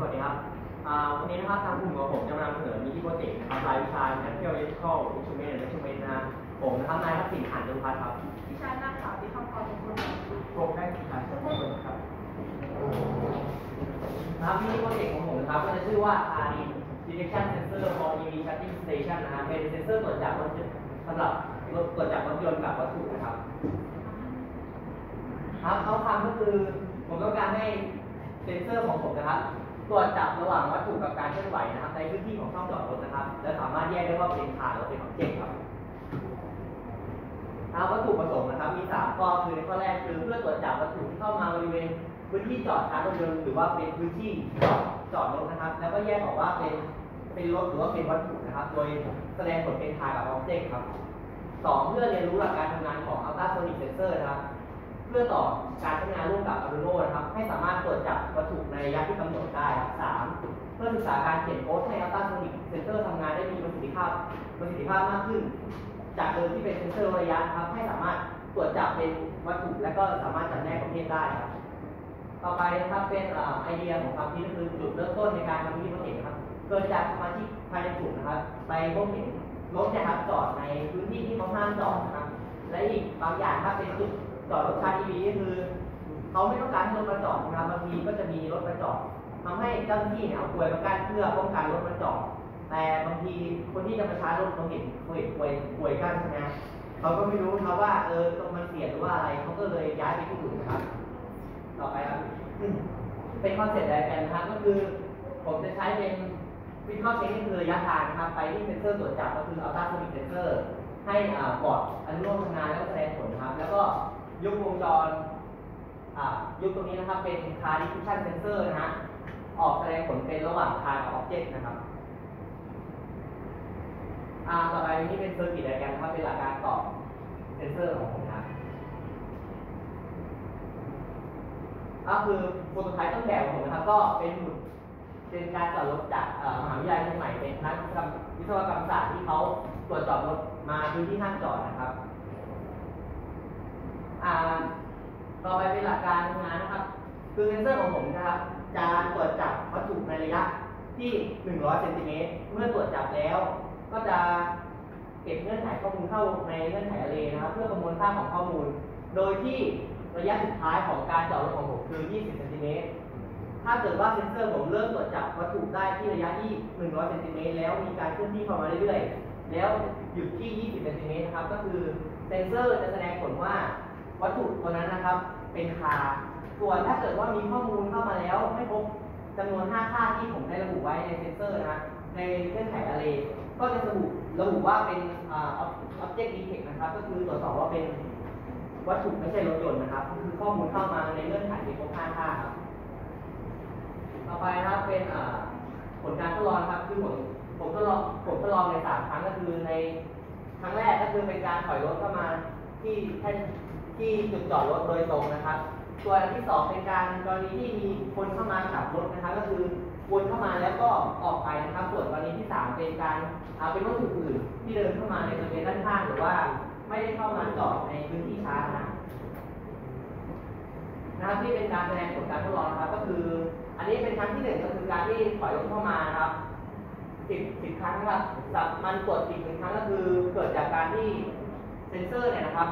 วัสดีครับวันนี้นะครับทางกลุ่มของผมจะมานำเสนอมินิโปรเจกต์นะครับรายวิชา Natural Electrical Instrument and Measurement นะผมนะครับนายทักษิณ ขันธ์ จงพัฒน์ครับดิฉันนางสาวที่คำพรของคุณผมได้สินค้าทุกคนครับมินิโปรเจกต์ของผมนะครับก็จะชื่อว่า RDIN Detection Sensor for EV Charging Station นะครับเป็นเซนเซอร์ตรวจจับรถสำหรับตรวจจับรถยนต์กับวัตถุนะครับเขาทำก็คือผมต้องการให้เซนเซอร์ของผมนะครับตรวจจับระหว่างวัตถุกับการเคลื่อนไหวนะครับในพื้นที่ของช่องจอดรถนะครับและสามารถแยกได้ว่าเป็นคาร์หรือเป็นอ็อบเจกต์ครับวัตถุประสงค์นะครับมี3ข้อคือในข้อแรกคือเพื่อตรวจจับวัตถุที่เข้ามาบริเวณพื้นที่จอดรถยนต์หรือว่าเป็นพื้นที่จอดรถนะครับแล้วก็แยกออกว่าเป็นรถหรือว่าเป็นวัตถุนะครับโดยแสดงผลเป็นคาร์กับอ็อบเจกต์ครับ2เพื่อเรียนรู้หลักการทำงานของ Ultrasonic Sensor นะครับเพื่อต่อการใช้งานร่วมกับ Arduino นะครับให้สามารถตรวจจับวัตถุในระยะที่กำหนดได้ครับ3เพื่อศึกษาการเขียนโค้ดให้ Ultrasonic Sensor ทำงานได้มีประสิทธิภาพมากขึ้นจากเดิมที่เป็นเซนเซอร์ระยะครับให้สามารถตรวจจับเป็นวัตถุและก็สามารถจำแนกประเภทได้ครับต่อไปนะครับเป็นไอเดียของความคิดก็คือจุดเริ่มต้นในการทำมินิโปรเจกต์ครับเกิดจากสมาชิกภายในกลุ่มนะครับไปพบเห็นรถนะครับจอดในพื้นที่ที่เขาห้ามจอดนะครับและอีกบางอย่างถ้าเป็นจุดจอดรถชาร์จ EV ก็คือเขาไม่ต้องการให้รถมาจอดนะครับบางทีก็จะมีรถมาจอดทำให้เจ้าหน้าที่เนี่ยเอากลวยมากั้นเพื่อป้องกันรถมาจอดแต่บางทีคนที่จะมาชาร์จรถเขาเห็นกลวยกั้นใช่ไหมเขาก็ไม่รู้ครับว่าตรงมันเสียหรือว่าอะไรเขาก็เลยย้ายไปที่อื่นนะครับต่อไปครับเป็นคอนเซ็ปต์ไดอะแกรมนะครับก็คือผมจะใช้เป็นวิเคราะห์เช็คนี่คือระยะทางนะครับไปที่เซนเซอร์ตรวจจับก็คือ Ultrasonic Sensor ให้บอร์ดอนุโลมทำงานแล้วก็แสดงผลนะครับแล้วก็ยุบวงจรยุบตรงนี้นะครับเป็น Car Detection Sensor นะฮะออกแสดงผลเป็นระหว่าง Car กับ Object นะครับต่อไปนี้เป็น Circuit Diagram นะครับเป็นหลักการต่อเซนเซอร์ของผมนะครับก็คือโปรโตไทป์ต้นแบบของผมนะครับก็เป็นการจอดรถจากมหาวิทยาลัยเชียงใหม่เป็นนักวิศวกรรมศาสตร์ที่เขาตรวจจอดรถมาพื้นที่ห้ามจอดนะครับต่อไปเป็นหลักการทำงานนะครับคือเซนเซอร์ของผมนะครับจะตรวจจับวัตถุในระยะที่100 เซนติเมตรเมื่อตรวจจับแล้วก็จะเก็บเงื่อนไขข้อมูลเข้าในเงื่อนไขอะเรย์นะครับเพื่อประมวลค่าของข้อมูลโดยที่ระยะสุดท้ายของการจอดรถของผมคือ20 เซนติเมตรถ้าเกิดว่าเซนเซอร์ผมเริ่มตรวจจับวัตถุได้ที่ระยะที่100 เซนติเมตรแล้วมีการเคลื่อนที่เข้ามาเรื่อยๆแล้วหยุดที่20 เซนติเมตรนะครับก็คือเซนเซอร์จะแสดงผลว่าวัตถุตัวนั้นนะครับเป็นคาร์ส่วนถ้าเกิดว่ามีข้อมูลเข้ามาแล้วไม่พบจำนวน5ค่าที่ผมได้ระบุไว้ในเซนเซอร์นะครับในเงื่อนไขอะเรย์ก็จะระบุว่าเป็นobject detect นะครับก็คือตรวจสอบว่าเป็นวัตถุไม่ใช่รถยนต์นะครับคือข้อมูลเข้ามาในเงื่อนไขที่ครบ5ค่าครับต่อไปนะครับเป็นผลการทดลองครับคือผมทดลองใน3ครั้งก็คือในครั้งแรกก็คือเป็นการถอยรถเข้ามาที่จุดจอดรถโดยตรงนะครับส่วนอันที่2เป็นการกรณีที่มีคนเข้ามาขับรถนะครับก็คือวนเข้ามาแล้วก็ออกไปนะครับส่วนกรณีที่3เป็นการเป็นวัตถุอื่นที่เดินเข้ามาในบริเวณด้านข้างหรือว่าไม่ได้เข้ามาจอดในพื้นที่ชาร์จนะครับที่เป็นการแสดงผลการทดลองนะครับก็คืออันนี้เป็นครั้งที่1ก็คือการที่ถอยรถเข้ามานะครับ10 ครั้งนะครับมันตรวจ1 ครั้งก็คือเกิดจากการที่เซนเซอร์เนี่ยนะครับ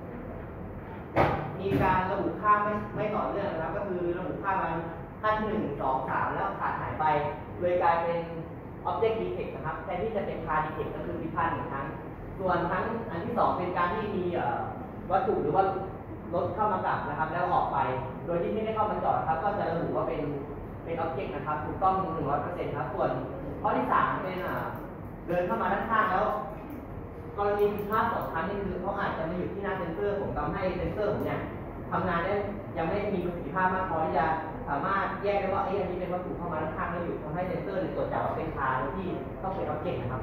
มีการระบุค่าไม่ต่อเนื่องนะครับก็คือระบุค่ามันค่าที่1 2 3แล้วขาดหายไปเลยกลายเป็น object detect นะครับแทนที่จะเป็น car detect ก็คือผิดพลาด1 ครั้งส่วนครั้งอันที่2เป็นการที่มีวัตถุหรือว่ารถเข้ามากลับนะครับแล้วออกไปโดยที่ไม่ได้เข้ามาจอดครับก็จะระบุว่าเป็น object นะครับถูกต้อง 100% ครับส่วนข้อที่3เป็นเดินเข้ามาด้านข้างแล้วกรณีผิดพลาด2 ครั้งนี่คือเขาอาจจะมาอยู่ที่หน้าเซนเซอร์ผมทำให้เซนเซอร์ผมเนี่ยทำงานได้ยังไม่มีประสิทธิภาพมากพอที่จะสามารถแยกได้ว่าอันนี้เป็นวัตถุเข้ามาด้านข้างแล้วอยู่ทำให้เซนเซอร์ตรวจจับว่าเป็นคาร์โดยที่ต้องเป็น object นะครับ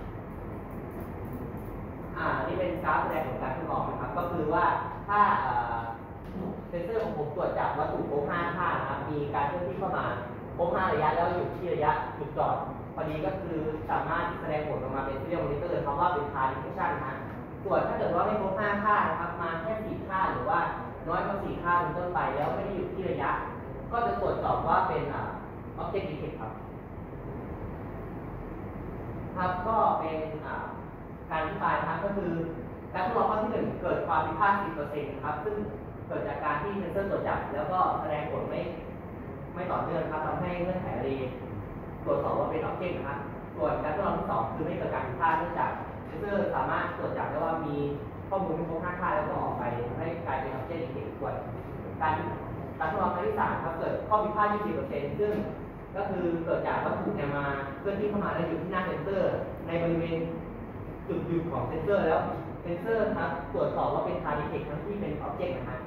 นี่เป็นกราฟแสดงผลการทดลองนะครับก็คือว่าถ้าเซนเซอร์ของผมตรวจจับวัตถุครบ5 ค่านะครับมีการเคลื่อนที่เข้ามาครบ5 ระยะแล้วหยุดที่ระยะหยุดจอดพอดีก็คือสามารถแสดงผลออกมาเป็น serial monitor คำว่าเป็น car detection นะส่วนถ้าเกิดว่าไม่ครบ5 ค่านะครับมาแค่4 ค่าหรือว่าน้อยกว่า4 ค่าเป็นต้นไปแล้วไม่ได้หยุดที่ระยะก็จะตรวจสอบว่าเป็นobject detect ครับก็เป็นการอธิบายครับก็คือการทดลองข้อที่1เกิดความผิดพลาด 10% ครับซึ่งเกิดจากการที่เซนเซอร์ตรวจจับแล้วก็แสดงผลไม่ต่อเนื่องครับทำให้เงื่อนไขอะไรตรวจสอบว่าเป็นออบเจกต์นะครับส่วนการทดลองที่2คือไม่เกิดการผิดพลาดเนื่องจากเซนเซอร์สามารถตรวจจับได้ว่ามีข้อมูลไม่ครบ5 ค่าแล้วก็ออกไปทำให้กลายเป็นออบเจกต์อีกส่วนการทดลองครั้งที่3ครับเกิดข้อผิดพลาด 20% ซึ่งก็คือเกิดจากวัตถุเนี่ยมาเคลื่อนที่เข้ามาแล้วอยู่ที่หน้าเซนเซอร์ในบริเวณจุดหยุดของเซนเซอร์แล้วเซนเซอร์ครับตรวจสอบว่าเป็นทาร์เก็ตทั้งที่เป็นออบเจกต์นะครับ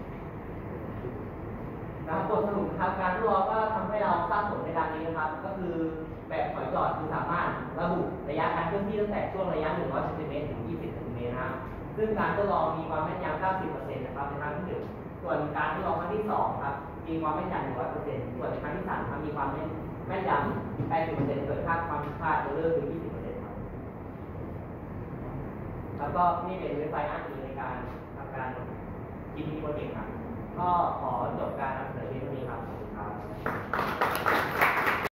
บทสรุปนะครับการทดลองก็ทำให้เราทราบผลในดังนี้นะครับก็คือแบบถอยจอดคือสามารถระบุระยะการเคลื่อนที่ตั้งแต่ช่วงระยะ100 เซนติเมตรถึง 20 เซนติเมตรนะครับซึ่งการทดลองมีความแม่นยำ 90% นะครับในครั้งที่1ส่วนการทดลองครั้งที่2ครับมีความแม่นยำ 100% ส่วนในครั้งที่3ครับมีความแม่นยำ 80% เกิดค่าความผิดพลาดจะเริ่มถึง 20% ครับแล้วก็นี่เป็นเว็บไซต์อ้างอิงในการทำการคิดวิธีโปรเจกต์ครับก็ขอจบการนำเสนอเพียงเท่านี้ครับขอบคุณครับ